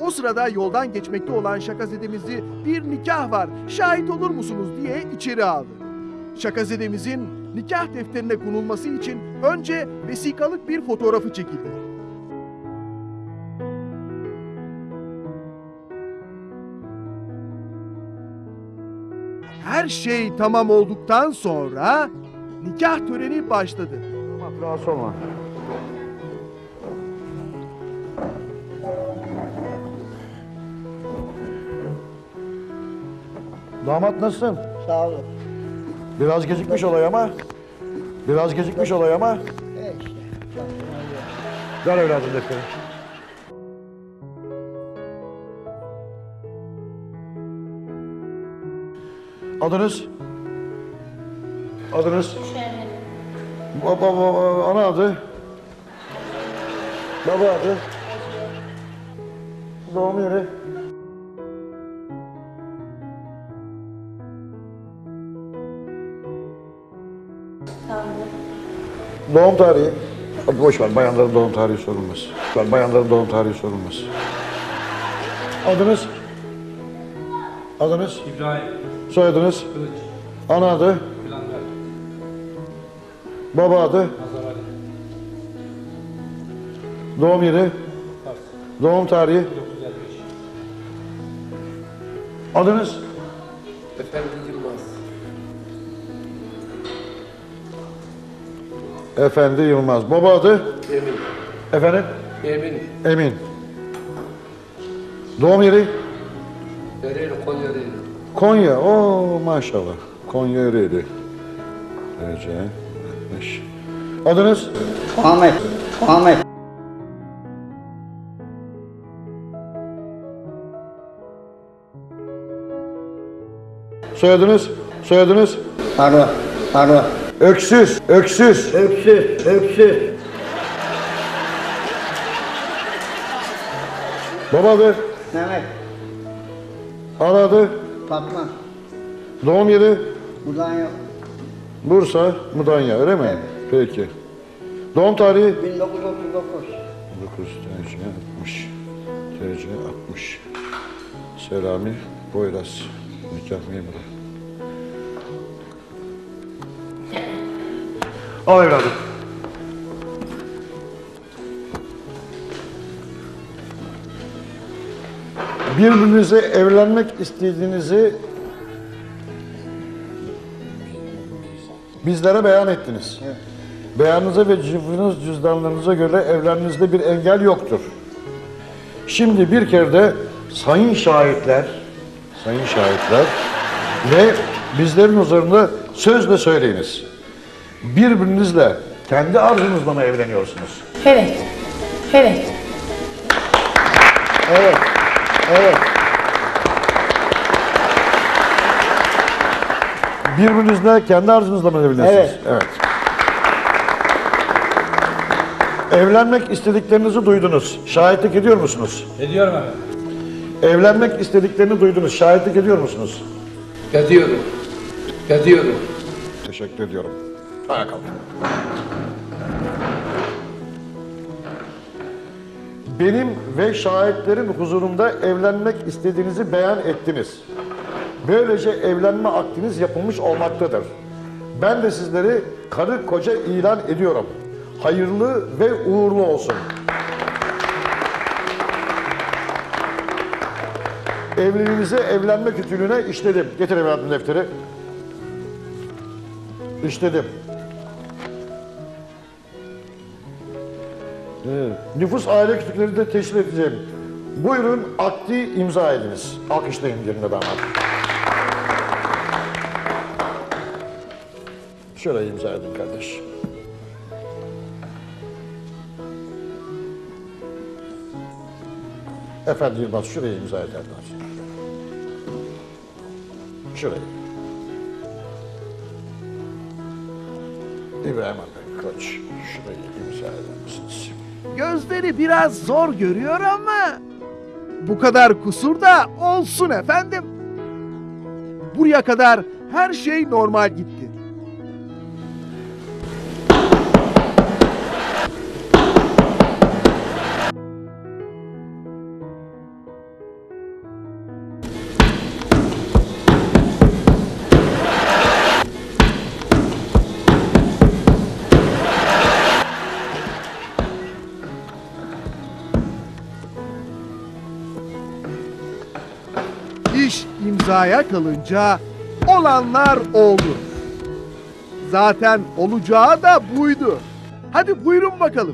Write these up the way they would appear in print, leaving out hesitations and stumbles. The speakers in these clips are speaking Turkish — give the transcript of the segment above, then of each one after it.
O sırada yoldan geçmekte olan Şakazedemizi bir nikah var, şahit olur musunuz diye içeri aldı. Şakazedemizin nikah defterine konulması için önce vesikalık bir fotoğrafı çekildi. Her şey tamam olduktan sonra nikah töreni başladı. Rahatsız olma. Damat nasılsın? Sağ olun. Biraz gecikmiş olay ama. Biraz gecikmiş olay ama. İşte. Ver evladım defteri. Adınız? Adınız? Ana adı? Baba adı? Doğum yeri? Doğum tarihi? Boş ver, bayanların doğum tarihi sorulmaz. Bayanların doğum tarihi sorulmaz. Adınız? Adınız? İbrahim. Soyadınız? Kılıç. Ana adı? Planlar. Baba adı? Nazar Ali. Doğum yeri? Kars. Doğum tarihi? 1955. Adınız? Efendi Yılmaz. Efendi Yılmaz. Baba adı? Emin. Efendim? Emin. Emin. Doğum yeri? Ereğli, Konya değil. Konya. Oo maşallah. Konya Ereğli. Derece 60. Adınız? Ahmet. Ahmet. Soyadınız? Soyadınız? Arı. Arı. Öksüz. Öksüz. Öksüz. Öksüz. Baba adı? Mehmet. Ana adı? Fatma. Doğum yeri? Buradan yok. Bursa, Mudanya öyle mi? Evet. Peki. Doğum tarihi? 1939. 19 TC 60. TC 60. Selami Boyraz. Nikah memuru. Al evladım. Birbirinize evlenmek istediğinizi bizlere beyan ettiniz. Evet. Beyanınıza ve cüzdanlarınıza göre evlenmenizde bir engel yoktur. Şimdi bir kere de sayın şahitler ve bizlerin huzurunda sözle söyleyiniz. Birbirinizle kendi arzunuzla mı evleniyorsunuz? Evet. Evet. Evet. Evet. Birbirinizle kendi arzunuzla mı evleniyorsunuz? Evet. Evet. Evlenmek istediklerinizi duydunuz. Şahitlik ediyor musunuz? Ediyorum efendim. Evlenmek istediklerini duydunuz. Şahitlik ediyor musunuz? Ediyorum. Ediyorum. Teşekkür ediyorum. Ayağa kalk. Benim ve şahitlerin huzurunda evlenmek istediğinizi beyan ettiniz. Böylece evlenme akdiniz yapılmış olmaktadır. Ben de sizleri karı koca ilan ediyorum. Hayırlı ve uğurlu olsun. Evliliğinize evlenme kütüğüne işledim. Getir evladım defteri. İşledim. Nüfus aile kütükleri de teşkil edeceğim. Buyurun akdi imza ediniz. Alkışlayın yerine damat. Şöyle imza edin kardeş. Efendi Yılmaz şuraya imza ederler. Şuraya. İbrahim Akın Koç, şurayı imza eder misiniz? Gözleri biraz zor görüyor ama bu kadar kusur da olsun efendim. Buraya kadar her şey normal gitti. İş imzaya kalınca olanlar oldu. Zaten olacağı da buydu. Hadi buyurun bakalım.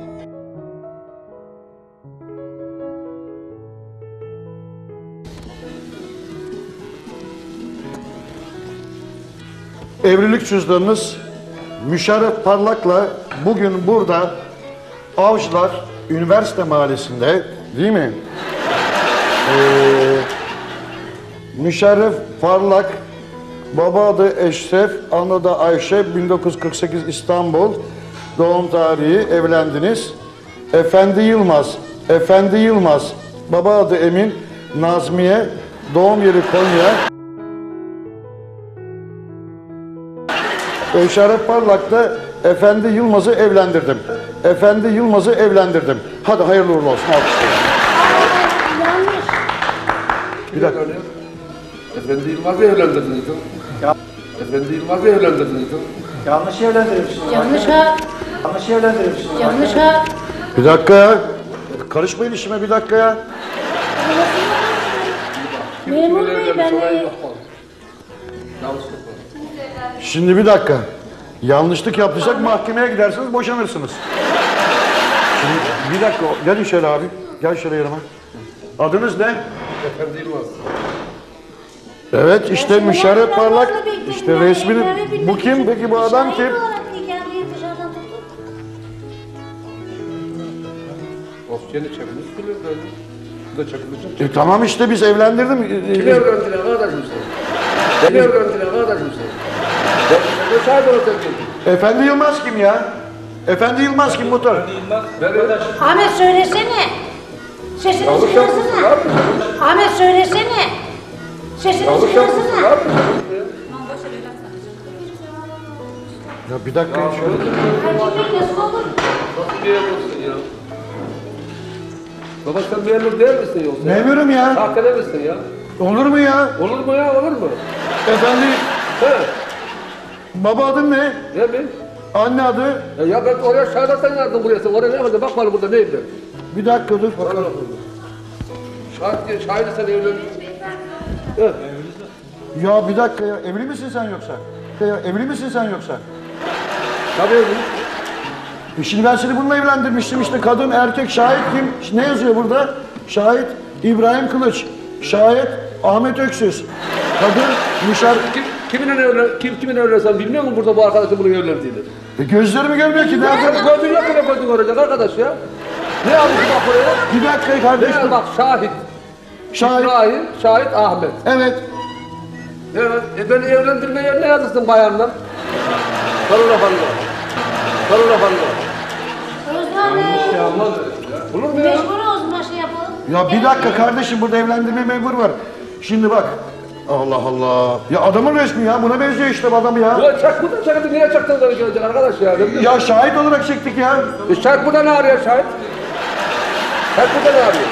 Evlilik cüzdanınız Müşerref Parlak'la bugün burada Avcılar Üniversite Mahallesi'nde, değil mi? Müşerref Parlak, baba adı Eşref, ana adı Ayşe, 1948 İstanbul doğum tarihi, evlendiniz. Efendi Yılmaz, baba adı Emin, Nazmiye, doğum yeri Konya. Müşerref Parlak'ta Efendi Yılmaz'ı evlendirdim. Hadi hayırlı uğurlu olsun. Alkışlayın. Yanlış. Bir dakika. Efendi Yılmaz'ı evlendirdiniz. Efendi Yılmaz'ı evlendirdiniz. Yanlış evlendirmişsiniz. Yanlış ha. Yanlış evlendirmişsiniz. Yanlış ha. Bir dakika ya. Karışmayın işime, bir dakika ya. Memur bey ben Yanlışlık var. Şimdi bir dakika. Yanlışlık yaptıysak mahkemeye gidersiniz, boşanırsınız. Şimdi bir dakika, gel şöyle abi. Gel şöyle yanıma. Adınız ne? Efendi Yılmaz. Evet, işte Müşerref Parlak. İşte resmini. Bu kim? Peki bu adam kim? Ofçeni çekmiş biliyor böyle. Bu da çekilecek. Tamam işte biz evlendirdim. Kim evlendiler kardeşim sen? Kim evlendiler kardeşim sen? Ben şahit olarak geldim. Efendi Yılmaz kim ya? Efendi Yılmaz kim muhtar? Ahmet söylesene. Sesini Yanlış yapmışsın. Ne çıkarsana. yapmışsın? Ahmet söylesene. Sesini Yanlış yapmışsın. Ne çıkarsana. yapmışsın? Ya bir dakika şöyle. Hacı Bey nasıl olur? Nasıl bir evlisin ya? Baba sen memur değil misin yoksa? Memurum ya. Sahkede misin ya? Olur mu ya? Olur mu ya? Olur mu? Efendi, He? baba adın ne? Ne bileyim? Anne adı? Ya ben oraya şahada sen yardım buraya. Sen oraya ne yapacağım? Bak bana burada neyim ben? Bir dakika dur bakalım. Şahidi sen evlenmiş. Evet. Ya bir dakika ya, evli misin sen yoksa? Ya, evli misin sen yoksa? Tabii evlenmiş. Şimdi ben seni bununla evlendirmiştim işte, kadın, erkek, şahit kim? Ne yazıyor burada? Şahit İbrahim Kılıç, şahit Ahmet Öksüz, kadın Müşerref... Kimin evlensen bilmiyor musun burada bu arkadaşın bunu evlendiğini? Gözlerimi görmüyor ki, nerede? Gördün yok bile gözün görecek arkadaş ya. Ne almış bak buraya? Bir dakika Ne kardeşim. bak şahit. Şahit, İbrahim, şahit Ahmet. evet. Evet. Beni evlendirmeye ne yazırsın bayanla? Sarıla falla. Sarıla falla. Özlem Bey. Olur mu ya? Mecbur o zaman şey yapalım. Ya bir dakika kardeşim, burada evlendirme memuru var. Şimdi bak. Allah Allah. Ya adamın resmi ya, buna benziyor işte bu adam ya. Ulan çak buradan çakıldı. Niye çaktın da gelecek arkadaş ya? Ya şahit olarak çektik ya. Şahit burada ne arıyor şahit? Şahit burada ne arıyor?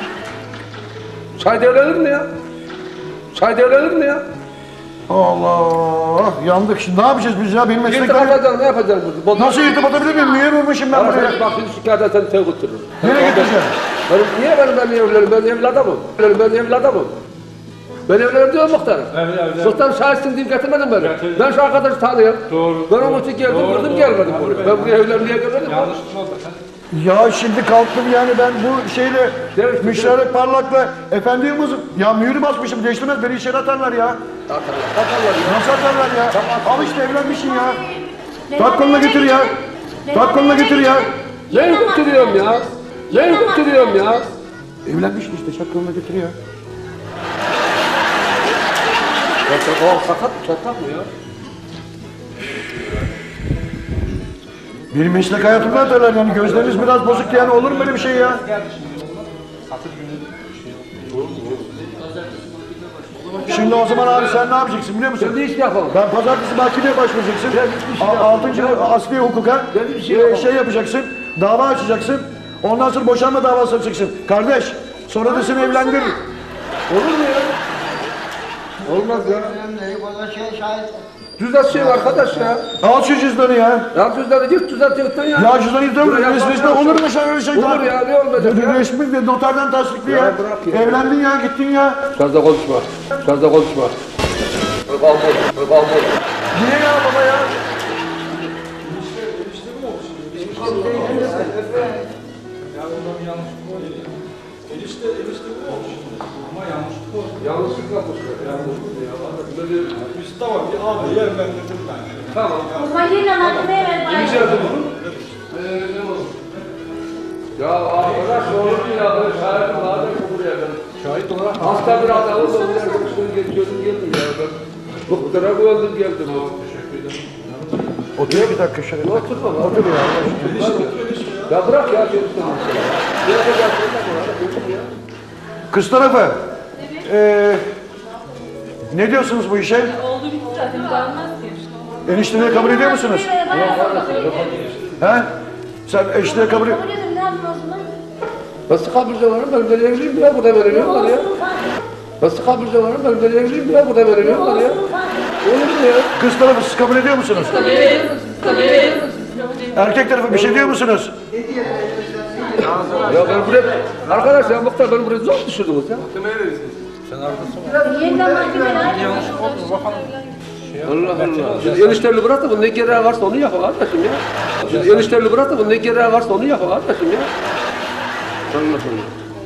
Şahit evlenir mi ya? Şahit evlenir mi ya? Allah, yandık şimdi, ne yapacağız biz ya, benim mesleklerim... Yırtıp ne yapacağız burada? Nasıl yırtıp atabilir miyim? Niye vurmuşum ben buraya? Bak şimdi şikayet edersen seni götürürüm. Nereye getireceğim? Niye ben evlerim? Ben evli adamım. Ben evli adamım. Ben evlerim diyor muhtarım. Muhtarım şahitsin deyip getirmedim beni. Ben şu arkadaşı tanıyorum. Doğru. Ben onun için geldim, vurdum gelmedim buraya. Ben buraya evlerim diye gelmedim. Ya şimdi kalktım yani ben bu şeyle, Evet, Müşerref Parlak'la Efendi Yılmaz'ım. Ya mühürü basmışım, değiştirmez, beni içeri atarlar ya. Atarlar ya. Nasıl atarlar ya? Al işte evlenmişsin ya. Neden Tak koluna eve getir ya. gideceksin? Tak koluna Neden getir eve ya. gideceksin? Neyi Yine götürüyorum ya? Neyi götürüyorum ya? Evlenmişsin işte, çak koluna getir ya. O sakat mı? Çatak mı ya? Benim meslek hayatımda atarlar yani, gözleriniz biraz bozuk yani, olur mu böyle bir şey ya? Şimdi o zaman abi sen ne yapacaksın biliyor musun? Sen ne iş yapalım? Ben pazartesi mahkemeye başvuracaksın. bir şey yapalım. 6. asliye hukuka Ben bir şey yapalım. şey yapacaksın, dava açacaksın. Ondan sonra boşanma davası açacaksın. Kardeş, sonra da seni evlendirir. Olur mu ya? Olmaz ya. Önemli değil, bana şey şahit. Düzelt şey arkadaş ya. Al şu cüzdanı ya. Ya düzelt git düzelt ya. Ya cüzdanı yıptırma. Buraya Resmi bak- olur mu sen öyle şey? Olur ya ne olmayacak ya. Resmi de noterden tasdikli Ya ya. bırak ya. Evlendin ya, gittin ya. Fazla konuşma. Fazla konuşma. Niye ya baba ya? Yanlışlıkla konuşuyor. Tamam bir abi evlendirdim ben. Tamam. O zaman yine mahkemeye ver bari. Güzeldi bunu. Ne olur? Ya arkadaş olur mu ya? Ben şahidim daha da buraya ben. Şahit olarak hasta bir adamı da buraya geçiyordum geldim ya ben. Muhtara güvendim geldim. Teşekkür ederim. Otur bir dakika şöyle. Oturma lan. Otur ya. Ya bırak ya. Ne yapacaksın? Kız tarafı. Ne diyorsunuz bu işe? Oldu bitti zaten kalmaz ki. Enişteliği kabul ediyor musunuz? He? Sen eşliğe kabul ediyor Kabul ediyorum, ne yapayım o zaman? Nasıl kabul varım? Ben böyle evliyim ya. Burada veremiyorlar ya. Olsun ufak. Nasıl kabul varım? Ben böyle evliyim ya. Burada veremiyorlar ya. Olsun ufak. Olur mu ya? Kız tarafı siz kabul ediyor musunuz? Erkek tarafı bir şey diyor musunuz? Ya ben buraya... Arkadaş ya muhtar beni buraya zor düşürdünüz ya. Yeniden mahkemeye ver. Allah Allah. Siz enişterli bırak da bu ne gereği varsa onu yapın kardeşim ya. Siz enişterli bırak da bu ne gereği varsa onu yapın kardeşim ya. Allah Allah.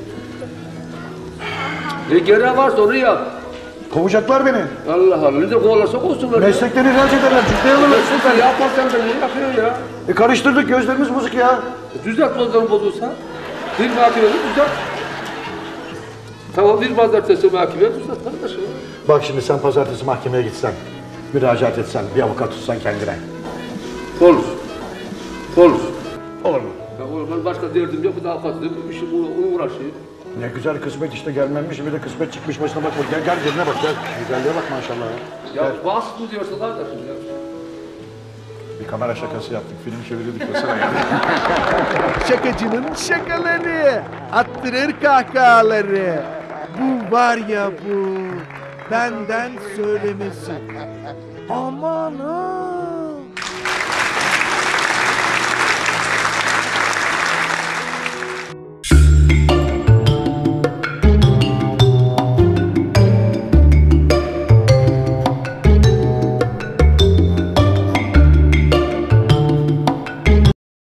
Ne gereği varsa onu yap. Kovacaklar beni. Allah Allah. Ne de kovalarsa kovsunlar ya. Mesleklerini ihraç ederler. Ciddiye alırlar. Sen yapmazsan da ne yapıyorsun ya? Karıştırdık, gözlerimiz bozuk ya. Düzelt bozduğunu bozulsa. Bir mahkemede düzelt. Tamam bir pazartesi mahkemeye düzelt kardeşim. Bak şimdi sen pazartesi mahkemeye gitsen, müracaat etsen, bir avukat tutsan kendine. Olur. Olur. Olur mu? Ya oğlum ben başka derdim yok, bir daha avukat dedim, işim uğraşayım. Ne güzel kısmet işte gelmemiş, bir de kısmet çıkmış başına bak. Gel gel yerine bak gel. Güzelliğe bak maşallah ya. Ya basit mi diyorsun kardeşim ya? Bir kamera şakası yaptık, film çeviriyorduk mesela yani. Şakacının şakaları, attırır kahkahaları. Bu var ya bu, benden söylemesi. Aman ha!